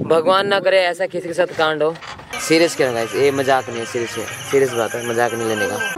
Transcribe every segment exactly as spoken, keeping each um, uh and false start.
भगवान ना करे ऐसा किसी के साथ कांड हो। सीरियस क्या गाइस, ये मजाक नहीं है, सीरियस है, सीरियस बात है, मजाक नहीं लेने का।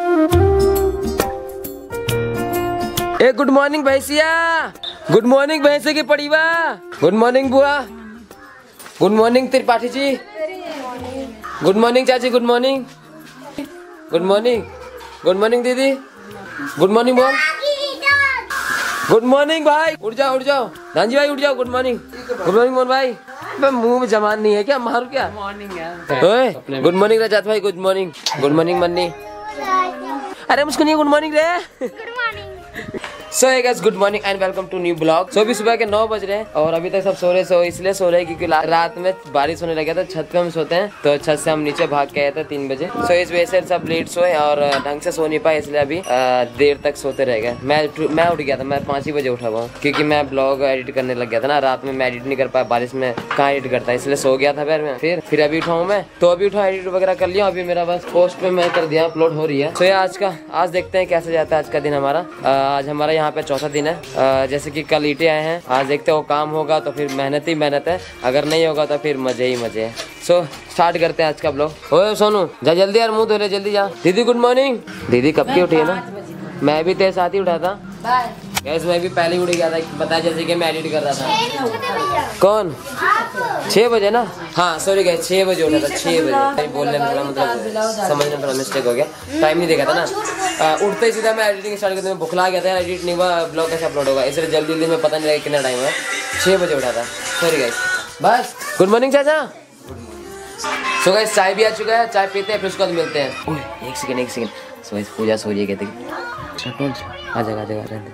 ए गुड मॉर्निंग भैंसिया, गुड मॉर्निंग भैंसे की पड़ीवा, गुड मॉर्निंग बुआ, good morning Tripathi ji, good morning चाची, good morning, good morning, good morning दीदी, गुड मॉर्निंग बोल, गुड मॉर्निंग भाई, उठ जाओ उठ जाओ धानजी भाई, उठ जाओ, good morning, good morning Mohan भाई। मुंह में जमान नहीं है क्या, मारू क्या? मॉर्निंग गुड मॉर्निंग रजात भाई, गुड मॉर्निंग, गुड मॉर्निंग मन्नी, अरे मुझको नहीं गुड मॉर्निंग रे। Good morning. So hey guys, good morning and welcome to new blog. So अभी सुबह के नौ बज रहे हैं और अभी तक सब सो रहे। सो इसलिए सो रहे क्योंकि रात में बारिश होने लगा था, छत पे हम सोते हैं, तो छत से हम नीचे भाग के आए थे तीन बजे। सो इस वजह से सब लेट सोए और ढंग से सो नहीं पाए, इसलिए अभी देर तक सोते रह गए। मैं मैं उठ गया था, मैं पाँच ही बजे उठा हुआ क्योंकि मैं ब्लॉग एडिट करने लग गया था ना। रात में मैं एडिट नहीं कर पाया, बारिश में कहाँ एडिट करता है, इसलिए सो गया था फिर मैं। फिर फिर अभी उठाऊँ मैं, तो अभी उठा एडिट वगैरह कर लिया। अभी मेरा बस पोस्ट पे मैं कर दिया, अपलोड हो रही है। सो ये आज का आज देखते हैं कैसे जाता है आज का दिन हमारा। आज हमारा यहाँ पे चौथा दिन है। आ, जैसे कि कल ईटे आए हैं, आज देखते हो काम होगा तो फिर मेहनत ही मेहनत है, अगर नहीं होगा तो फिर मजे ही मजे है। सो स्टार्ट करते हैं आज का ब्लॉग। ओए सोनू जा जल्दी यार, मुंह धो ले जल्दी जा। दीदी गुड मॉर्निंग। दीदी कब की उठी है ना, मैं भी तेरे साथ ही उठा था। गैस मैं भी पहले ही उठ गया था, पता जैसे कि मैं एडिट कर रहा था। कौन? छह बजे ना, हाँ सॉरी गैस, छह बजे उठा था, छह बजे। बोलने में थोड़ा मतलब समझने में थोड़ा मिस्टेक हो गया, टाइम नहीं देखा था ना। उठते ही सीधा मैं एडिटिंग स्टार्ट करते, भुखला गया था, एडिट नहीं हुआ, ब्लॉग कैसे अपलोड होगा, इसलिए जल्दी जल्दी में पता नहीं लगा कितना टाइम है। छह बजे उठा था, सॉरी गैस। बस गुड मॉर्निंग चाचा। सो गाइस चाय भी आ चुका है, चाय पीते हैं फिर उसके बाद मिलते हैं। एक सेकंड एक सेकंड, सो गाइस पूजा सो रही है, कहते आ जाएगा आ जाएगा।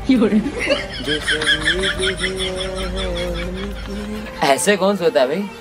ऐसे कौन सोता है भाई,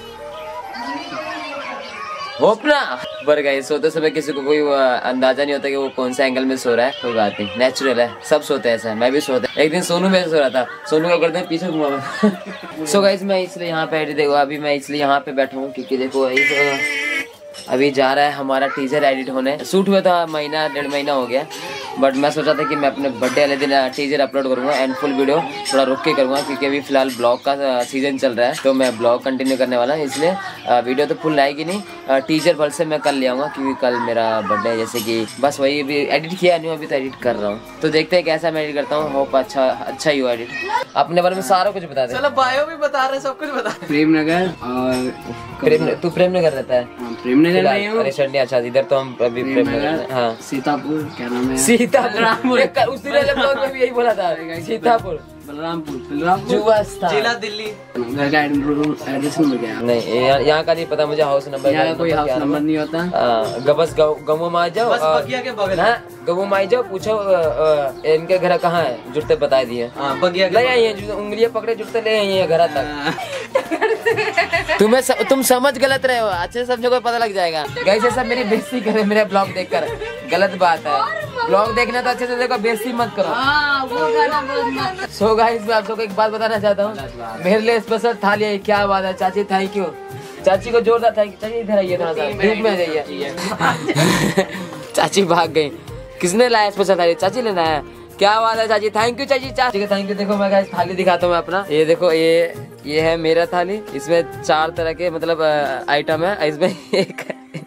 होपना पर गए। सोते समय किसी को कोई अंदाजा नहीं होता कि वो कौन सा एंगल में सो रहा है, कोई बात नहीं, नेचुरल है, सब सोते हैं ऐसा, मैं भी सोता। एक दिन सोनू में सो रहा था, सोनू का गर्दन पीछे घुमा। सो गाइस मैं इसलिए यहाँ पे देखो, अभी मैं इसलिए यहाँ पे बैठा हूँ क्योंकि देखो अभी जा रहा है हमारा टीजर एडिट होने। शूट हुआ था महीना डेढ़ महीना हो गया, बट मैं सोचा था कि मैं अपने बर्थडे वाले दिन टीजर अपलोड करूंगा एंड फुल वीडियो थोड़ा रुक के करूंगा क्योंकि अभी फिलहाल ब्लॉग का सीजन चल रहा है, तो मैं ब्लॉग कंटिन्यू करने वाला हूँ, इसलिए वीडियो तो फुल आएगी नहीं। टीजर भर से मैं कल ले आऊँगा क्योंकि कल मेरा बर्थडे है, जैसे कि बस वही अभी एडिट किया नहीं, अभी तो एडिट कर रहा हूँ, तो देखते हैं कैसा मैं एडिट करता हूँ। होप अच्छा अच्छा ही हो एडिट। अपने बारे में सारा कुछ बता दे। चलो बायो भी बता रहे, सब कुछ बता। प्रेमनगर और प्रेम, तू प्रेमनगर रहता है? प्रेमनगर नहीं हूँ। रिसेंटली अच्छा, इधर तो हम अभी प्रेमनगर, हाँ सीतापुर, क्या नाम है सीतापुर, उसी वाले ब्लॉग में भी यही बोला था, सीतापुर, बलरामपुर, बलरामपुर जिला दिल्ली। घर का एड्रेस नंबर क्या है? नहीं यहाँ का नहीं पता मुझे, हाउस नंबर यहाँ कोई हाउस नंबर नहीं होता। बस गऊ में आ जाओ, गऊ में आ जाओ, पूछो इनके घर कहाँ है, जुटते बता दिए, ले आइए, उंगलियां पकड़े जुटते ले आइए घर तक। तुम्हें स, तुम समझ गलत रहे हो, अच्छे से समझो, पता लग जाएगा। गाइस ये सब मेरी बेइज्जती करे मेरे ब्लॉग देखकर, गलत बात है। ब्लॉग देखना तो अच्छे से देखो, बेइज्जती मत करो। सो गाइस मैं आप सबको एक बात बताना चाहता हूँ, मेरे लिए स्पेशल थाली है, क्या बात है चाची, थैंक यू चाची को जोरदार थैंक यू। चाची इधर आइए, थोड़ा सा धूप में जाइए। चाची भाग गई, किसने लाया स्पेशल थाली? चाची लेना है, क्या बात है चाची, थैंक यू चाची। चाची का थैंक यू। देखो मैं गाइस थाली दिखाता हूँ मैं अपना, ये देखो, ये ये है मेरा थाली, इसमें चार तरह के मतलब आइटम है, इसमें एक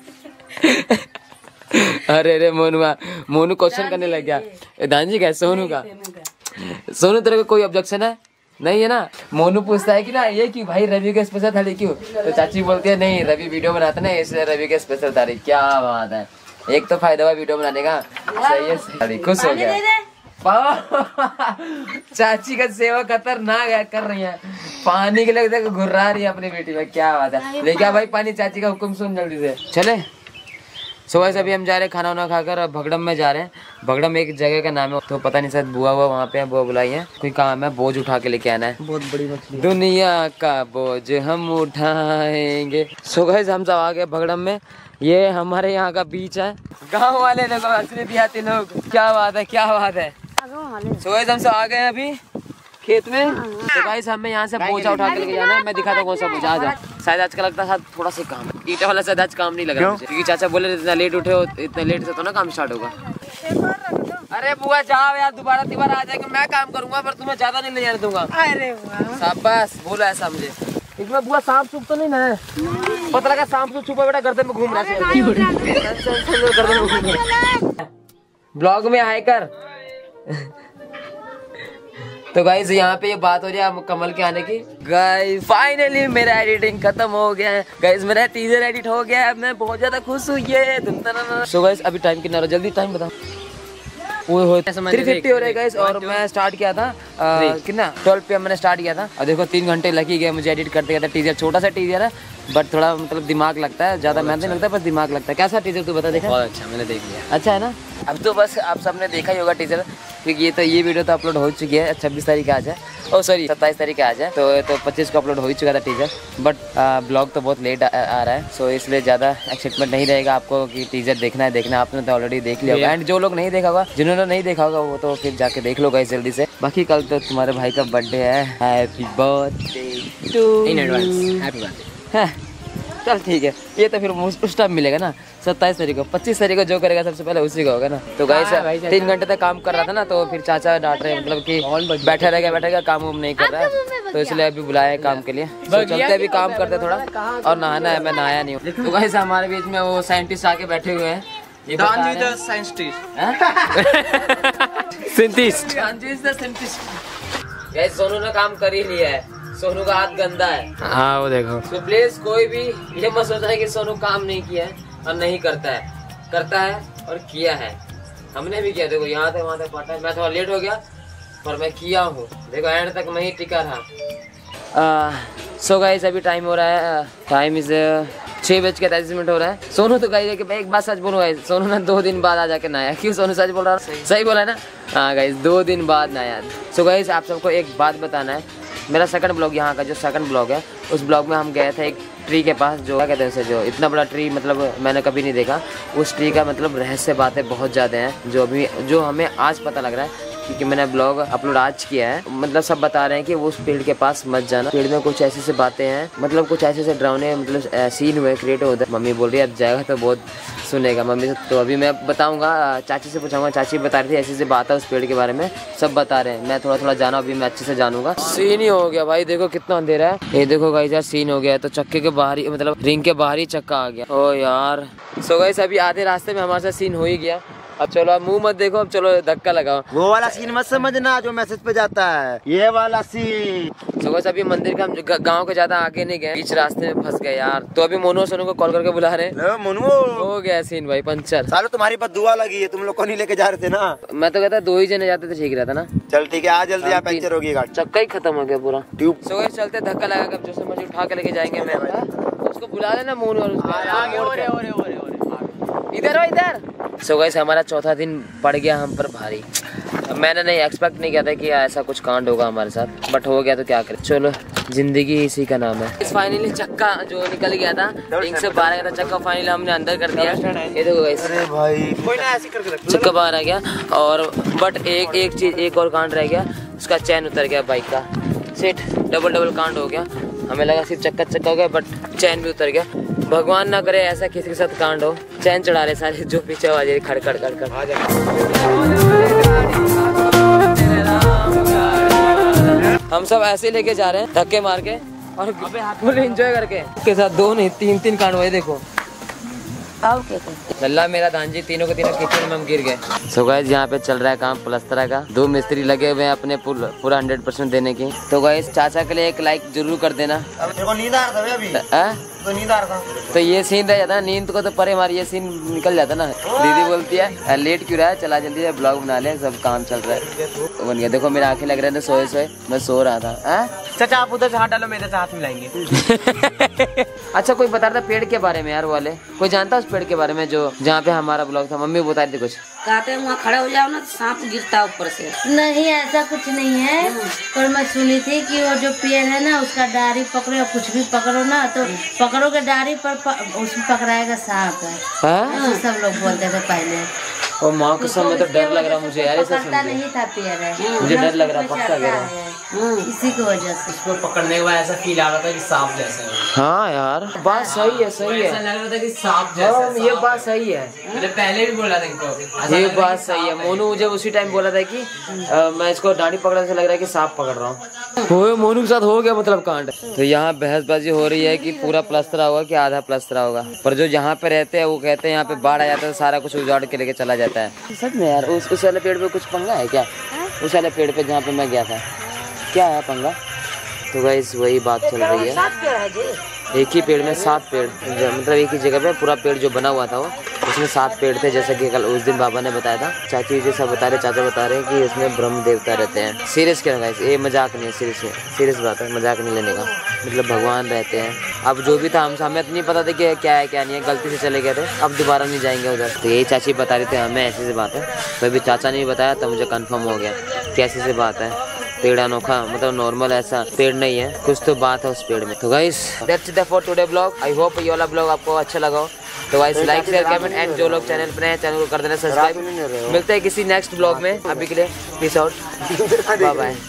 अरे अरे मोनू मोनू क्वेश्चन करने लग गया। दानजी का सोनू का, सोनू तेरे को कोई ऑब्जेक्शन है? नहीं है ना? मोनू पूछता है कि ना ये क्यों भाई, रवि के स्पेशल थाली क्यों? तो चाची बोलती है नहीं रवि वीडियो बनाता ना, इसलिए रवि के स्पेशल थाली। क्या बात है, एक तो फायदा हुआ वीडियो बनाने का, सही है, खुश हो गया। चाची का सेवा खतरनाक है, कर रही है, पानी के लिए देखो घुर्रा रही है अपनी बेटी में, क्या बात है। लेकिन भाई पानी, चाची का हुक्म सुन जल्दी से, चले। सुबह से अभी हम जा रहे हैं खाना वाना खाकर, भगड़म में जा रहे हैं। भगड़म एक जगह का नाम है, तो पता नहीं शायद बुआ हुआ वहाँ पे है, बुआ बुलाई है, कोई काम है, बोझ उठा के लेके आना है, बहुत बड़ी मछली, दुनिया का बोझ हम उठाएंगे। सो गाइस हम सब आ गए भगड़म में, ये हमारे यहाँ का बीच है, गाँव वाले लोग असली देहाती लोग, क्या बात है क्या बात है। सो गाइस हम सब आ गए हैं अभी खेत में, तो गाइस हमें यहाँ से बोझा उठा के लेके जाना है। मैं दिखाता हूँ कौन सा बोझा, आ जा। शायद आज का लगता है थोड़ा सा काम है, ईटा वाला शायद आज काम नहीं लगा मुझे, क्योंकि चाचा बोले इतना लेट उठे हो, इतना लेट से तो ना काम स्टार्ट होगा। अरे बुआ जाओ यार, दोबारा दोबारा आ जाएगा, मैं काम करूंगा पर तुम्हें ज्यादा नहीं ले जाने दूंगा। अरे शाबाश, बोला ऐसा मुझे। इसमें बुआ सांप सुप तो नहीं ना? पता लगा सांप सुप छुपा बेटा गर्दन में घूम रहा है। ब्लॉग में आए कर। तो गाइस यहाँ पे ये बात हो रही है कमल के आने की। गाइस फाइनली मेरा एडिटिंग खत्म हो गया है। गाइस मेरा टीजर एडिट हो गया है, मैं बहुत ज्यादा खुश हुई है। सो गाइस अभी टाइम कितना हो रहा है, जल्दी टाइम बताओ। वो हो थ्री फिफ्टी हो रहा है गाइस, और मैं स्टार्ट किया था कितना ट्वेल्व पी एम मैंने स्टार्ट किया था, और देखो तीन घंटे लग ही गए मुझे एडिट करते करते। टीजर छोटा सा टीजर है बट थोड़ा मतलब दिमाग लगता है, ज्यादा मेहनत नहीं लगता बस दिमाग लगता है। कैसा टीजर तू बता? देखा? बहुत अच्छा, मैंने देख लिया। अच्छा है ना? अब तो बस आप सबने देखा ही होगा टीजर, क्योंकि ये तो ये वीडियो तो अपलोड हो चुकी है छब्बीस तारीख आज है, ओ सॉरी सत्ताईस तारीख आज है, तो तो पच्चीस को अपलोड हो ही चुका था टीजर। बट ब्लॉग तो बहुत लेट आ, आ रहा है, सो इसलिए ज़्यादा एक्साइटमेंट नहीं रहेगा आपको कि टीजर देखना है देखना है आपने तो ऑलरेडी देख लिया होगा। एंड जो लोग नहीं देखा होगा, जिन्होंने नहीं देखा होगा वो तो फिर जाके देख लो गाइस जल्दी से। बाकी कल तो तुम्हारे भाई का बर्थडे है, happy birthday to in advance, happy birthday. चल ठीक है, ये तो फिर उस टाइम मिलेगा ना सत्ताईस तारीख को। पच्चीस तारीख को जो करेगा सबसे पहले उसी का होगा ना। तो गाइस तीन घंटे तक काम कर रहा था ना, तो फिर चाचा डांट रहे मतलब कि बैठा रहेगा बैठेगा काम वाम नहीं कर रहा है, तो इसलिए अभी बुलाया है काम के लिए। तो चलते अभी काम करते थोड़ा, और नहाना है, मैं नहाया नहीं हूँ। तो गाइस हमारे बीच में वो साइंटिस्ट आके बैठे हुए हैं, सोनू ने काम कर ही लिया है, सोनू का हाथ गंदा है। हाँ वो देखो। तो प्लीज कोई भी ये मत सोचना है कि सोनू काम नहीं किया है और नहीं करता है, करता है और किया है। हमने भी किया, देखो यहाँ तक वहाँ तक पहुंचा है। मैं थोड़ा लेट हो गया पर मैं किया हूँ, देखो एंड तक मैं ही टिका रहा। सो गाइस अभी टाइम हो रहा है, टाइम इज छह बज के तैतीस मिनट हो रहा है। सोनू तो गाइस एक बात सच बोलूँ गाइस, सोनू ने दो दिन बाद आ जाके नहाया। क्यों सोनू सच बोल रहा है? सही बोला है ना? हाँ गाइस दो दिन बाद नहाया। सो गाइस आप सबको एक बात बताना है, मेरा सेकंड ब्लॉग यहाँ का जो सेकंड ब्लॉग है उस ब्लॉग में हम गए थे एक ट्री के पास, जो क्या कहते हैं उसे, जो इतना बड़ा ट्री मतलब मैंने कभी नहीं देखा। उस ट्री का मतलब रहस्य बातें बहुत ज़्यादा हैं जो अभी जो हमें आज पता लग रहा है, क्योंकि मैंने ब्लॉग अपलोड आज किया है। मतलब सब बता रहे हैं कि वो उस पेड़ के पास मत जाना, पेड़ में कुछ ऐसी से बातें हैं, मतलब कुछ ऐसे से डरावने मतलब सीन हुए क्रिएट होते। मम्मी बोल रही है अब जाएगा तो बहुत सुनेगा मम्मी से, तो अभी मैं बताऊंगा, चाची से पूछाऊंगा। चाची बता रही थी ऐसी से बात है उस पेड़ के बारे में, सब बता रहे हैं। मैं थोड़ा थोड़ा जाना, अभी मैं अच्छे से जानूंगा। सीन ही हो गया भाई, देखो कितना अंधेरा है। ये देखो गाइस यार सीन हो गया है, तो चक्के के बाहर ही मतलब रिंग के बाहर ही चक्का आ गया। ओ यार सो गाइस अभी आधे रास्ते में हमारे साथ सीन हो ही गया। अब चलो अब मुंह मत देखो, अब चलो धक्का लगाओ। वो वाला सीन मत समझना जो मैसेज पे जाता है, ये वाला सीन। तो बस अभी मंदिर का हम गांव के ज्यादा आगे नहीं गए, बीच रास्ते में फंस गए यार। तो अभी मोनू और सोनू को कॉल करके बुला रहे हैं। मोनू हो गया सीन भाई पंचर। सालो तुम्हारी बद्दुआ लगी है, तुम लोग को नहीं लेके जा रहे थे ना। मैं तो कहता दो ही जने जाते तो ठीक रहता ना। चल ठीक है, आ जल्दी आ, पंचर हो गई गाड़ी, चक्का ही खत्म हो गया पूरा ट्यूब। सो गाइस चलते, धक्का लगा कर जो समझ उठा के लेके जाएंगे। मैं उसको बुला लेना मोनू और इधर हो इधर। सो गाइस हमारा चौथा दिन पड़ गया हम पर भारी। मैंने नहीं एक्सपेक्ट नहीं किया था कि ऐसा कुछ कांड होगा हमारे साथ, बट हो गया तो क्या करें। चलो जिंदगी इसी का नाम है। फाइनली चक्का जो निकल गया था रिंग से बाहर गया था, चक्का फाइनली हमने अंदर कर दिया। ये देखो गाइस, अरे भाई कोई ना ऐसे करके रख, चक्का बाहर आ गया। और बट एक एक चीज एक और कांड रह गया, उसका चैन उतर गया बाइक का। सेट डबल डबल कांड हो गया। हमें लगा सिर्फ चक्का चक्का हो गया, बट चैन भी उतर गया। भगवान ना करे ऐसा किसी के साथ कांड हो। चैन चढ़ा रहे सारे जो पीछे आवाज खड़ खड़ खड़ खड़। हम सब ऐसे लेके जा रहे हैं धक्के मार के और फुल एंजॉय करके के साथ। दो नहीं तीन तीन कांड हुए देखो। लल्ला मेरा धानजी तीनों के तीनों किचन में हम गिर गए। सो गाइस यहाँ पे चल रहा है काम प्लस्तर का, दो मिस्त्री लगे हुए हैं अपने पूरा हंड्रेड परसेंट देने की। तो गाइस चाचा के लिए एक लाइक जरूर कर देना। देखो नींद आ रहा था अभी, तो नींद आ रहा था, तो ये सीन रह जाता है, नींद को तो परे हमारी ये सीन निकल जाता ना। दीदी बोलती है लेट क्यों रहा है, चला जल्दी है ब्लॉग बना ले, सब काम चल रहा है। बन गया देखो, मेरा आंखें लग रहे थे सोए सोए, मैं सो रहा था। चाचा आप उधर से हाथ डालो, मेरे से हाथ मिलाएंगे। अच्छा कोई बता रहा था पेड़ के बारे में यार, वाले कोई जानता है उस पेड़ के बारे में जो जहाँ पे हमारा ब्लॉग था? मम्मी बता रही थी कुछ, कहते हैं वहाँ खड़े हो जाओ ना तो सांप गिरता ऊपर से। नहीं ऐसा कुछ नहीं है, पर मैं सुनी थी कि वो जो पेड़ है ना उसका डारी पकड़ो या कुछ भी पकड़ो ना तो पकड़ोगे डारी पर प, उसमें पकड़ाएगा सांप है। सब लोग बोलते थे पहले। और माँ कसम में तो डर लग रहा मुझे यार, ऐसा पकड़ता नहीं था पेड़ है, मुझे डर लग रहा पक्का कह रहा है। इसी की वजह से इसको पकड़ने के बाद ऐसा फील आ रहा था कि सांप जैसा है। हाँ यार बात सही है, सही ऐसा है, लग रहा था कि सांप जैसा हाँ, है, ये सांप बात है। सही है, मैंने पहले भी बोला था इनको, ऐसा ये लग रहा बात कि सही है। सांप मोनू मुझे उसी टाइम बोला था कि आ, मैं इसको डांडी पकड़ा से लग रहा है कि सांप पकड़ रहा हूँ। हो मोनू के साथ हो गया मतलब कांड। तो यहाँ बहसबाजी हो रही है कि पूरा प्लस्तरा होगा कि आधा प्लस्तरा होगा, पर जो यहाँ पे रहते हैं वो कहते हैं यहाँ पे बाढ़ आ जाता है तो सारा कुछ उजाड़ के लेके चला जाता है। सच में यार उस उस वाले पेड़ पे कुछ पंगा है क्या? उस वाले पेड़ पे जहाँ पे मैं गया था क्या है पंगा? तो गाइस वही बात चल रही है, एक ही पेड़ में सात पेड़, मतलब एक ही जगह पे पूरा पेड़ जो बना हुआ था वो उसमें सात पेड़ थे, जैसा कि कल उस दिन बाबा ने बताया था। चाची जी सब बता रहे, चाचा बता रहे हैं कि इसमें ब्रह्म देवता रहते हैं। सीरियस कह रहा गाइस, ये मजाक नहीं है, सीरियस है, सीरियस बात है, मजाक नहीं लेने का, मतलब भगवान रहते हैं। अब जो भी था हम हमें तो नहीं पता था कि क्या है क्या नहीं है, गलती से चले गए थे, अब दोबारा नहीं जाएंगे उधर। तो यही चाची बता रही थी हमें, ऐसी सी बात है। तो अभी चाचा ने बताया तो मुझे कन्फर्म हो गया कैसी सी बात है। पेड़ अनोखा मतलब नॉर्मल ऐसा पेड़ नहीं है, कुछ तो बात है उस पेड़ में। तो guys that's it for today blog. I hope ये वाला ब्लॉग आपको अच्छा लगा हो। तो guys like share comment and जो लोग चैनल पर हैं चैनल को कर देना सब्सक्राइब। मिलते हैं किसी नेक्स्ट ब्लॉग में, अभी के लिए पीस आउट, बाय बाय।